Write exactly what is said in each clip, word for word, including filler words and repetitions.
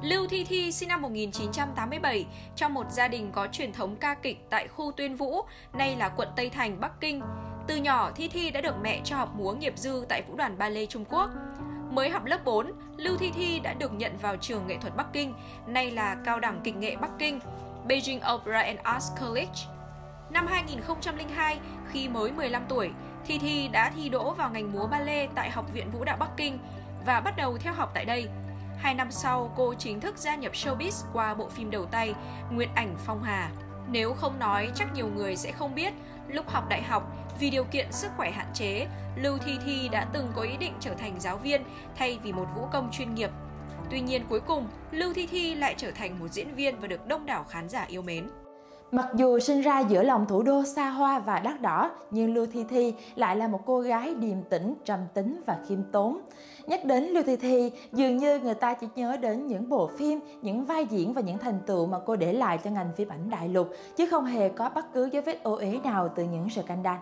Lưu Thi Thi sinh năm một nghìn chín trăm tám mươi bảy trong một gia đình có truyền thống ca kịch tại khu Tuyên Vũ, nay là quận Tây Thành, Bắc Kinh. Từ nhỏ, Thi Thi đã được mẹ cho học múa nghiệp dư tại Vũ đoàn Ballet Trung Quốc. Mới học lớp bốn, Lưu Thi Thi đã được nhận vào trường nghệ thuật Bắc Kinh, nay là Cao đẳng Kịch nghệ Bắc Kinh, Beijing Opera and Arts College. Năm hai nghìn không trăm lẻ hai, khi mới mười lăm tuổi, Thi Thi đã thi đỗ vào ngành múa ballet tại Học viện Vũ đạo Bắc Kinh và bắt đầu theo học tại đây. Hai năm sau, cô chính thức gia nhập showbiz qua bộ phim đầu tay Nguyệt Ảnh Phong Hà. Nếu không nói, chắc nhiều người sẽ không biết, lúc học đại học, vì điều kiện sức khỏe hạn chế, Lưu Thi Thi đã từng có ý định trở thành giáo viên thay vì một vũ công chuyên nghiệp. Tuy nhiên cuối cùng, Lưu Thi Thi lại trở thành một diễn viên và được đông đảo khán giả yêu mến. Mặc dù sinh ra giữa lòng thủ đô xa hoa và đắt đỏ, nhưng Lưu Thi Thi lại là một cô gái điềm tĩnh, trầm tính và khiêm tốn. Nhắc đến Lưu Thi Thi, dường như người ta chỉ nhớ đến những bộ phim, những vai diễn và những thành tựu mà cô để lại cho ngành phim ảnh đại lục, chứ không hề có bất cứ dấu vết ô uế nào từ những scandal.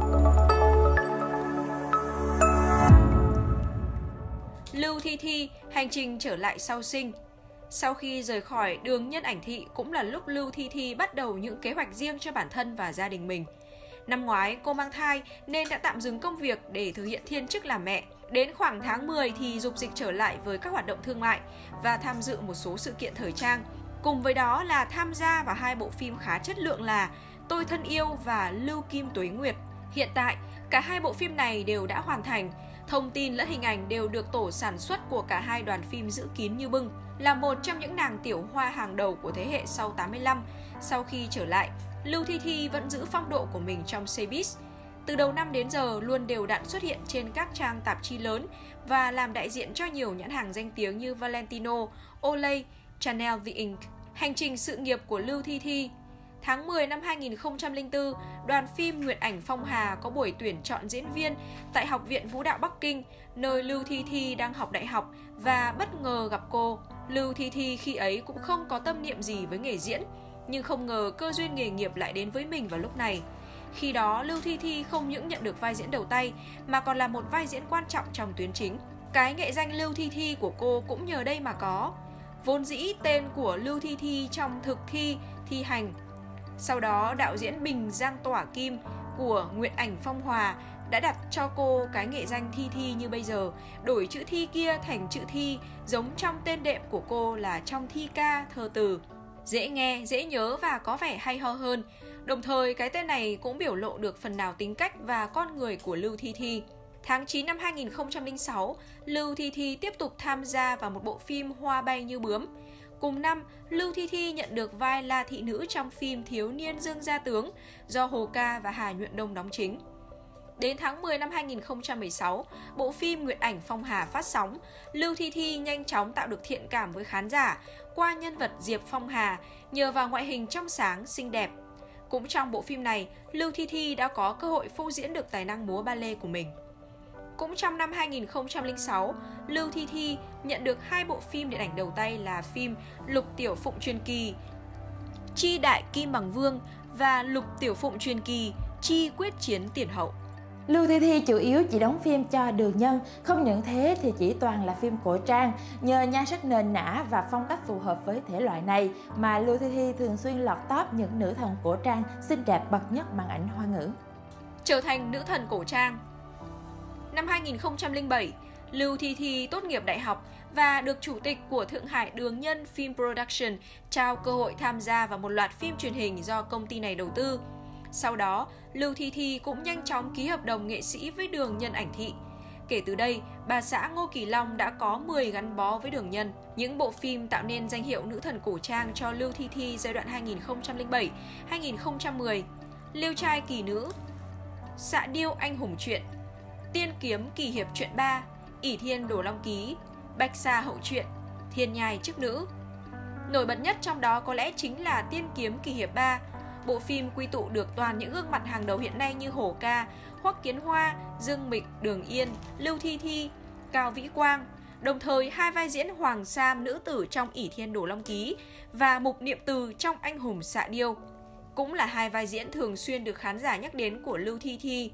Lưu Thi Thi, hành trình trở lại sau sinh. Sau khi rời khỏi đường Nhân Ảnh Thị cũng là lúc Lưu Thi Thi bắt đầu những kế hoạch riêng cho bản thân và gia đình mình. Năm ngoái, cô mang thai nên đã tạm dừng công việc để thực hiện thiên chức làm mẹ. Đến khoảng tháng mười thì dục dịch trở lại với các hoạt động thương mại và tham dự một số sự kiện thời trang. Cùng với đó là tham gia vào hai bộ phim khá chất lượng là Tôi Thân Yêu và Lưu Kim Tuế Nguyệt. Hiện tại, cả hai bộ phim này đều đã hoàn thành. Thông tin lẫn hình ảnh đều được tổ sản xuất của cả hai đoàn phim giữ kín như bưng. Là một trong những nàng tiểu hoa hàng đầu của thế hệ sau tám mươi lăm, sau khi trở lại, Lưu Thi Thi vẫn giữ phong độ của mình trong showbiz. Từ đầu năm đến giờ luôn đều đặn xuất hiện trên các trang tạp chí lớn và làm đại diện cho nhiều nhãn hàng danh tiếng như Valentino, Olay, Chanel The Ink. Hành trình sự nghiệp của Lưu Thi Thi. Tháng mười năm hai nghìn không trăm lẻ bốn, đoàn phim Nguyệt Ảnh Phong Hà có buổi tuyển chọn diễn viên tại Học viện Vũ đạo Bắc Kinh, nơi Lưu Thi Thi đang học đại học và bất ngờ gặp cô. Lưu Thi Thi khi ấy cũng không có tâm niệm gì với nghề diễn, nhưng không ngờ cơ duyên nghề nghiệp lại đến với mình vào lúc này. Khi đó, Lưu Thi Thi không những nhận được vai diễn đầu tay mà còn là một vai diễn quan trọng trong tuyến chính. Cái nghệ danh Lưu Thi Thi của cô cũng nhờ đây mà có. Vốn dĩ tên của Lưu Thi Thi trong thực thi, thi hành. Sau đó, đạo diễn Bình Giang Tỏa Kim của Nguyệt Ảnh Phong Hòa đã đặt cho cô cái nghệ danh Thi Thi như bây giờ, đổi chữ Thi kia thành chữ Thi, giống trong tên đệm của cô là trong thi ca, thơ từ. Dễ nghe, dễ nhớ và có vẻ hay ho hơn. Đồng thời, cái tên này cũng biểu lộ được phần nào tính cách và con người của Lưu Thi Thi. Tháng chín năm hai nghìn không trăm lẻ sáu, Lưu Thi Thi tiếp tục tham gia vào một bộ phim Hoa Bay Như Bướm. Cùng năm, Lưu Thi Thi nhận được vai La Thị Nữ trong phim Thiếu Niên Dương Gia Tướng do Hồ Ca và Hà Nhuận Đông đóng chính. Đến tháng mười năm hai nghìn không trăm mười sáu, bộ phim Nguyệt Ảnh Phong Hà phát sóng, Lưu Thi Thi nhanh chóng tạo được thiện cảm với khán giả qua nhân vật Diệp Phong Hà nhờ vào ngoại hình trong sáng, xinh đẹp. Cũng trong bộ phim này, Lưu Thi Thi đã có cơ hội phô diễn được tài năng múa ballet của mình. Cũng trong năm hai nghìn không trăm lẻ sáu, Lưu Thi Thi nhận được hai bộ phim điện ảnh đầu tay là phim Lục Tiểu Phụng Truyền Kỳ, Chi Đại Kim Bằng Vương và Lục Tiểu Phụng Truyền Kỳ, Chi Quyết Chiến Tiền Hậu. Lưu Thi Thi chủ yếu chỉ đóng phim cho Đường Nhân, không những thế thì chỉ toàn là phim cổ trang. Nhờ nhan sắc nền nã và phong cách phù hợp với thể loại này mà Lưu Thi Thi thường xuyên lọt top những nữ thần cổ trang xinh đẹp bậc nhất màn ảnh Hoa ngữ. Trở thành nữ thần cổ trang. Năm hai nghìn không trăm lẻ bảy, Lưu Thi Thi tốt nghiệp đại học và được chủ tịch của Thượng Hải Đường Nhân Film Production trao cơ hội tham gia vào một loạt phim truyền hình do công ty này đầu tư. Sau đó, Lưu Thi Thi cũng nhanh chóng ký hợp đồng nghệ sĩ với Đường Nhân Ảnh Thị. Kể từ đây, bà xã Ngô Kỳ Long đã có mười gắn bó với Đường Nhân. Những bộ phim tạo nên danh hiệu nữ thần cổ trang cho Lưu Thi Thi giai đoạn hai nghìn không trăm lẻ bảy đến hai nghìn không trăm mười: Liêu Trai Kỳ Nữ, Xạ Điêu Anh Hùng Truyện, Tiên Kiếm Kỳ Hiệp Truyện ba, ỷ Thiên Đồ Long Ký, Bạch Sa Hậu Truyện, Thiên Nhai Chức Nữ. Nổi bật nhất trong đó có lẽ chính là Tiên Kiếm Kỳ Hiệp ba. Bộ phim quy tụ được toàn những gương mặt hàng đầu hiện nay như Hổ Ca, Hoắc Kiến Hoa, Dương Mịch, Đường Yên, Lưu Thi Thi, Cao Vĩ Quang. Đồng thời hai vai diễn Hoàng Sam nữ tử trong ỷ Thiên Đồ Long Ký và Mục Niệm Từ trong Anh Hùng Xạ Điêu cũng là hai vai diễn thường xuyên được khán giả nhắc đến của Lưu Thi Thi.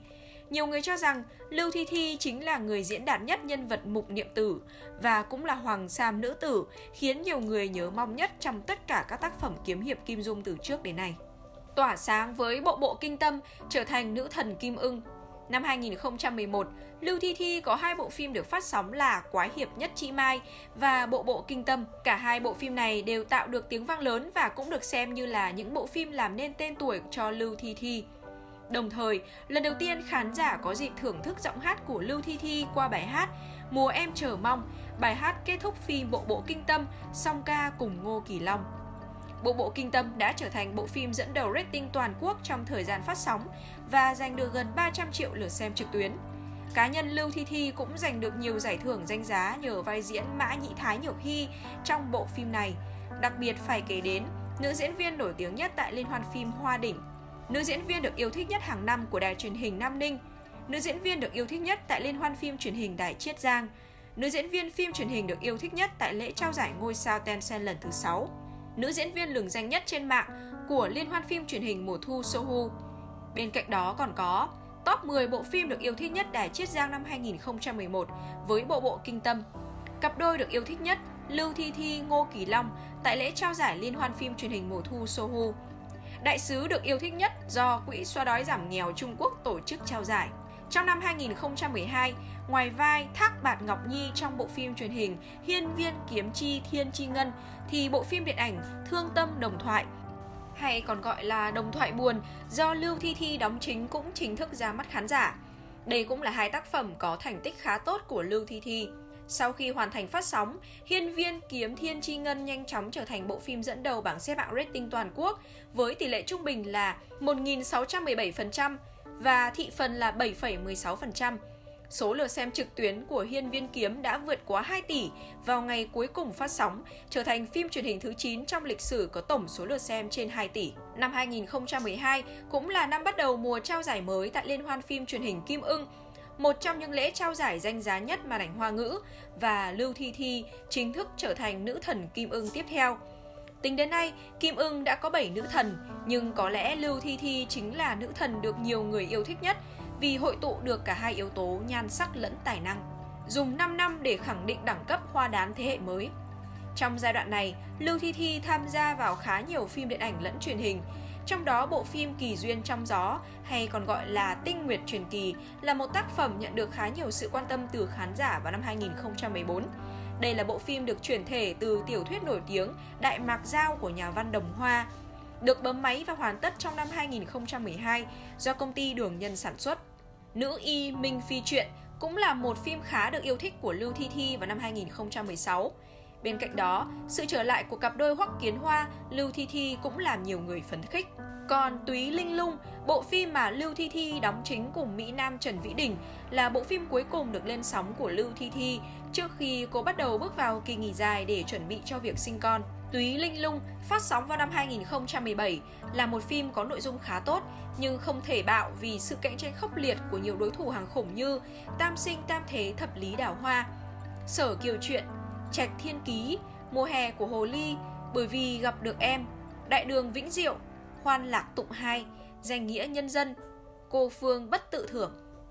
Nhiều người cho rằng Lưu Thi Thi chính là người diễn đạt nhất nhân vật Mục Niệm Tử và cũng là hoàng sam nữ tử, khiến nhiều người nhớ mong nhất trong tất cả các tác phẩm kiếm hiệp Kim Dung từ trước đến nay. Tỏa sáng với bộ bộ kinh tâm, trở thành nữ thần Kim Ưng. Năm hai nghìn không trăm mười một, Lưu Thi Thi có hai bộ phim được phát sóng là Quái hiệp Nhất Chi Mai và Bộ bộ Kinh Tâm. Cả hai bộ phim này đều tạo được tiếng vang lớn và cũng được xem như là những bộ phim làm nên tên tuổi cho Lưu Thi Thi. Đồng thời, lần đầu tiên khán giả có dịp thưởng thức giọng hát của Lưu Thi Thi qua bài hát Mùa Em Chờ Mong, bài hát kết thúc phim Bộ bộ Kinh Tâm, song ca cùng Ngô Kỳ Long. Bộ bộ Kinh Tâm đã trở thành bộ phim dẫn đầu rating toàn quốc trong thời gian phát sóng và giành được gần ba trăm triệu lượt xem trực tuyến. Cá nhân Lưu Thi Thi cũng giành được nhiều giải thưởng danh giá nhờ vai diễn Mã Nhĩ Thái Nhược Hy trong bộ phim này. Đặc biệt phải kể đến nữ diễn viên nổi tiếng nhất tại liên hoan phim Hoa Đỉnh, nữ diễn viên được yêu thích nhất hàng năm của đài truyền hình Nam Ninh, nữ diễn viên được yêu thích nhất tại liên hoan phim truyền hình Đài Chiết Giang, nữ diễn viên phim truyền hình được yêu thích nhất tại lễ trao giải ngôi sao Tencent lần thứ sáu, nữ diễn viên lừng danh nhất trên mạng của liên hoan phim truyền hình mùa thu Sohu. Bên cạnh đó còn có top mười bộ phim được yêu thích nhất Đài Chiết Giang năm hai nghìn không trăm mười một với bộ bộ Kinh Tâm, cặp đôi được yêu thích nhất Lưu Thi Thi Ngô Kỳ Long tại lễ trao giải liên hoan phim truyền hình mùa thu Sohu, đại sứ được yêu thích nhất do Quỹ xóa đói giảm nghèo Trung Quốc tổ chức trao giải. Trong năm hai nghìn không trăm mười hai, ngoài vai Thác Bạt Ngọc Nhi trong bộ phim truyền hình Hiên Viên Kiếm Chi Thiên Chi Ngân, thì bộ phim điện ảnh Thương Tâm Đồng Thoại, hay còn gọi là Đồng Thoại Buồn, do Lưu Thi Thi đóng chính cũng chính thức ra mắt khán giả. Đây cũng là hai tác phẩm có thành tích khá tốt của Lưu Thi Thi. Sau khi hoàn thành phát sóng, Hiên Viên Kiếm Thiên Chi Ngân nhanh chóng trở thành bộ phim dẫn đầu bảng xếp hạng rating toàn quốc với tỷ lệ trung bình là một nghìn sáu trăm mười bảy phần trăm và thị phần là bảy phẩy mười sáu phần trăm. Số lượt xem trực tuyến của Hiên Viên Kiếm đã vượt quá hai tỷ vào ngày cuối cùng phát sóng, trở thành phim truyền hình thứ chín trong lịch sử có tổng số lượt xem trên hai tỷ. Năm hai nghìn không trăm mười hai cũng là năm bắt đầu mùa trao giải mới tại Liên hoan phim truyền hình Kim Ưng, một trong những lễ trao giải danh giá nhất màn ảnh Hoa ngữ, và Lưu Thi Thi chính thức trở thành nữ thần Kim Ưng tiếp theo. Tính đến nay, Kim Ưng đã có bảy nữ thần, nhưng có lẽ Lưu Thi Thi chính là nữ thần được nhiều người yêu thích nhất vì hội tụ được cả hai yếu tố nhan sắc lẫn tài năng, dùng năm năm để khẳng định đẳng cấp hoa đán thế hệ mới. Trong giai đoạn này, Lưu Thi Thi tham gia vào khá nhiều phim điện ảnh lẫn truyền hình, trong đó bộ phim Kỳ Duyên Trong Gió, hay còn gọi là Tinh Nguyệt Truyền Kỳ, là một tác phẩm nhận được khá nhiều sự quan tâm từ khán giả vào năm hai nghìn không trăm mười bốn. Đây là bộ phim được chuyển thể từ tiểu thuyết nổi tiếng Đại Mạc Giao của nhà văn Đồng Hoa, được bấm máy và hoàn tất trong năm hai nghìn không trăm mười hai do công ty Đường Nhân sản xuất. Nữ y Minh Phi Truyện cũng là một phim khá được yêu thích của Lưu Thi Thi vào năm hai nghìn không trăm mười sáu. Bên cạnh đó, sự trở lại của cặp đôi Hoắc Kiến Hoa, Lưu Thi Thi cũng làm nhiều người phấn khích. Còn Túy Linh Lung, bộ phim mà Lưu Thi Thi đóng chính cùng Mỹ Nam Trần Vĩ Đình, là bộ phim cuối cùng được lên sóng của Lưu Thi Thi trước khi cô bắt đầu bước vào kỳ nghỉ dài để chuẩn bị cho việc sinh con. Túy Linh Lung phát sóng vào năm hai nghìn không trăm mười bảy, là một phim có nội dung khá tốt nhưng không thể bạo vì sự cạnh tranh khốc liệt của nhiều đối thủ hàng khủng như Tam Sinh Tam Thế Thập Lý Đào Hoa, Sở Kiều Truyện, Trạch Thiên Ký, Mùa Hè của Hồ Ly, Bởi Vì Gặp Được Em, Đại Đường Vĩnh Diệu, Hoan Lạc Tụng Hai, Danh Nghĩa Nhân Dân, Cô Phương Bất Tự Thưởng.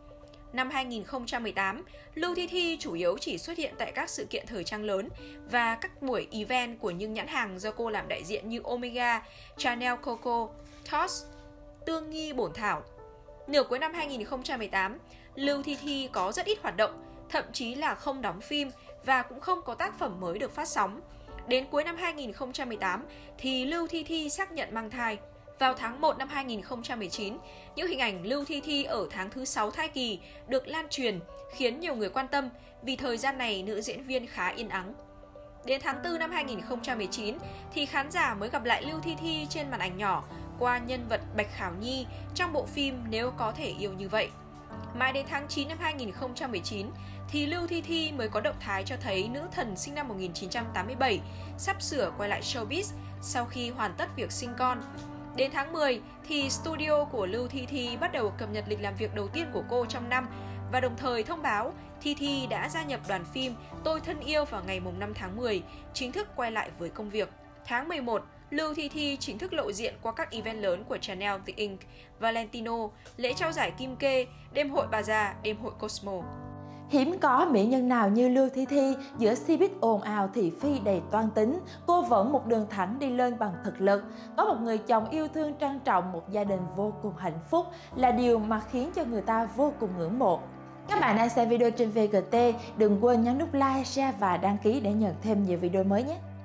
Năm hai nghìn không trăm mười tám, Lưu Thi Thi chủ yếu chỉ xuất hiện tại các sự kiện thời trang lớn và các buổi event của những nhãn hàng do cô làm đại diện như Omega, Chanel Coco, Toss, Tương Nghi Bổn Thảo. Nửa cuối năm hai nghìn không trăm mười tám, Lưu Thi Thi có rất ít hoạt động, thậm chí là không đóng phim và cũng không có tác phẩm mới được phát sóng. Đến cuối năm hai nghìn không trăm mười tám thì Lưu Thi Thi xác nhận mang thai. Vào tháng một năm hai nghìn không trăm mười chín, những hình ảnh Lưu Thi Thi ở tháng thứ sáu thai kỳ được lan truyền, khiến nhiều người quan tâm vì thời gian này nữ diễn viên khá yên ắng. Đến tháng tư năm hai nghìn không trăm mười chín thì khán giả mới gặp lại Lưu Thi Thi trên màn ảnh nhỏ qua nhân vật Bạch Khảo Nhi trong bộ phim Nếu Có Thể Yêu Như Vậy. Mãi đến tháng chín năm hai nghìn không trăm mười chín thì Lưu Thi Thi mới có động thái cho thấy nữ thần sinh năm một nghìn chín trăm tám mươi bảy sắp sửa quay lại showbiz sau khi hoàn tất việc sinh con. Đến tháng mười thì studio của Lưu Thi Thi bắt đầu cập nhật lịch làm việc đầu tiên của cô trong năm và đồng thời thông báo Thi Thi đã gia nhập đoàn phim Tôi Thân Yêu vào ngày năm tháng mười, chính thức quay lại với công việc. Tháng mười một, Lưu Thi Thi chính thức lộ diện qua các event lớn của Chanel The Ink, Valentino, lễ trao giải Kim Kê, đêm hội Bazaar, đêm hội Cosmo. Hiếm có mỹ nhân nào như Lưu Thi Thi, giữa Cbiz ồn ào thị phi đầy toan tính, cô vẫn một đường thẳng đi lên bằng thực lực. Có một người chồng yêu thương trang trọng, một gia đình vô cùng hạnh phúc là điều mà khiến cho người ta vô cùng ngưỡng mộ. Các bạn đang xem video trên vê giê tê, đừng quên nhấn nút like, share và đăng ký để nhận thêm nhiều video mới nhé!